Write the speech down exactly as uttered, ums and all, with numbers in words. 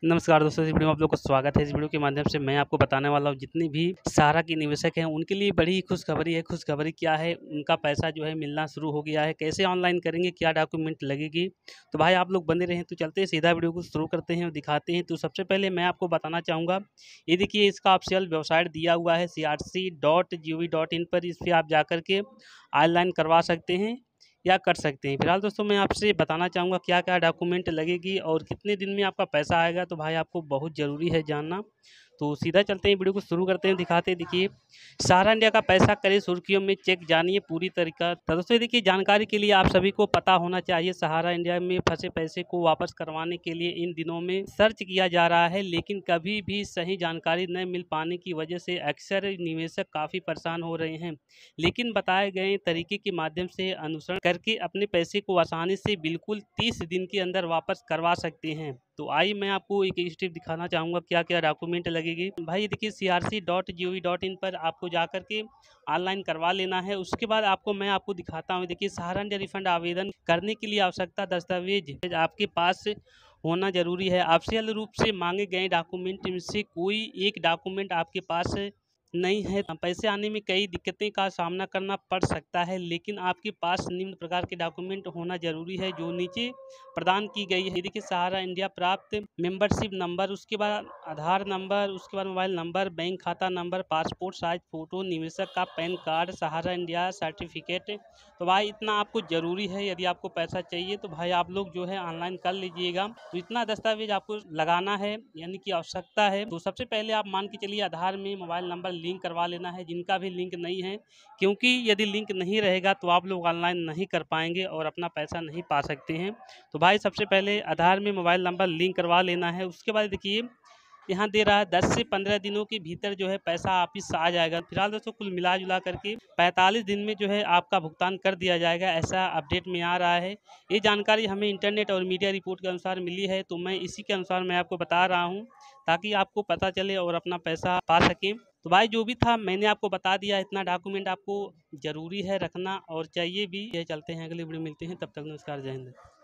नमस्कार दोस्तों, इस वीडियो में आप लोग को स्वागत है। इस वीडियो के माध्यम से मैं आपको बताने वाला हूँ जितनी भी सहारा के निवेशक हैं उनके लिए बड़ी खुशखबरी है। खुशखबरी क्या है, उनका पैसा जो है मिलना शुरू हो गया है। कैसे ऑनलाइन करेंगे, क्या डॉक्यूमेंट लगेगी, तो भाई आप लोग बने रहें। तो चलते हैं सीधा वीडियो को शुरू करते हैं और दिखाते हैं। तो सबसे पहले मैं आपको बताना चाहूँगा, ये देखिए इसका ऑफिशियल वेबसाइट दिया हुआ है C R C dot G O V dot in पर। इस पर आप जा के ऑनलाइन करवा सकते हैं या कर सकते हैं। फिलहाल दोस्तों मैं आपसे बताना चाहूँगा क्या क्या डॉक्यूमेंट लगेगी और कितने दिन में आपका पैसा आएगा, तो भाई आपको बहुत ज़रूरी है जानना। तो सीधा चलते हैं, वीडियो को शुरू करते हैं, दिखाते हैं। देखिए सहारा इंडिया का पैसा करे सुर्खियों में, चेक जानिए पूरी तरीका। तो दोस्तों देखिए जानकारी के लिए आप सभी को पता होना चाहिए, सहारा इंडिया में फंसे पैसे को वापस करवाने के लिए इन दिनों में सर्च किया जा रहा है, लेकिन कभी भी सही जानकारी न मिल पाने की वजह से अक्सर निवेशक काफ़ी परेशान हो रहे हैं। लेकिन बताए गए तरीके के माध्यम से अनुसरण करके अपने पैसे को आसानी से बिल्कुल तीस दिन के अंदर वापस करवा सकते हैं। तो आइए मैं आपको एक स्टेप दिखाना चाहूँगा क्या क्या डॉक्यूमेंट लगेगी। भाई देखिए C R C dot G O V dot in पर आपको जाकर के ऑनलाइन करवा लेना है। उसके बाद आपको मैं आपको दिखाता हूँ। देखिए सहारा इंडिया रिफंड आवेदन करने के लिए आवश्यकता दस्तावेज आपके पास होना जरूरी है। ऑफिशियल रूप से मांगे गए डॉक्यूमेंट में से कोई एक डॉक्यूमेंट आपके पास नहीं है, पैसे आने में कई दिक्कतें का सामना करना पड़ सकता है, लेकिन आपके पास निम्न प्रकार के डॉक्यूमेंट होना जरूरी है जो नीचे प्रदान की गई है। देखिए सहारा इंडिया प्राप्त मेंबरशिप नंबर, उसके बाद आधार नंबर, उसके बाद मोबाइल नंबर, बैंक खाता नंबर, पासपोर्ट साइज फोटो, निवेशक का PAN card, Sahara India certificate. तो भाई इतना आपको ज़रूरी है। यदि आपको पैसा चाहिए तो भाई आप लोग जो है ऑनलाइन कर लीजिएगा। तो इतना दस्तावेज आपको लगाना है, यानी कि आवश्यकता है। तो सबसे पहले आप मान के चलिए आधार में मोबाइल नंबर लिंक करवा लेना है, जिनका भी लिंक नहीं है, क्योंकि यदि लिंक नहीं रहेगा तो आप लोग ऑनलाइन नहीं कर पाएंगे और अपना पैसा नहीं पा सकते हैं। तो भाई सबसे पहले आधार में मोबाइल नंबर लिंक करवा लेना है। उसके बाद देखिए यहाँ दे रहा है दस से पंद्रह दिनों के भीतर जो है पैसा वापिस आ जाएगा। फिलहाल दोस्तों कुल मिला जुला करके पैंतालीस दिन में जो है आपका भुगतान कर दिया जाएगा, ऐसा अपडेट में आ रहा है। ये जानकारी हमें इंटरनेट और मीडिया रिपोर्ट के अनुसार मिली है, तो मैं इसी के अनुसार मैं आपको बता रहा हूँ ताकि आपको पता चले और अपना पैसा पा सकें। तो भाई जो भी था मैंने आपको बता दिया, इतना डॉक्यूमेंट आपको ज़रूरी है रखना और चाहिए भी। ये चलते हैं अगले वीडियो मिलते हैं, तब तक नमस्कार, जय हिंद।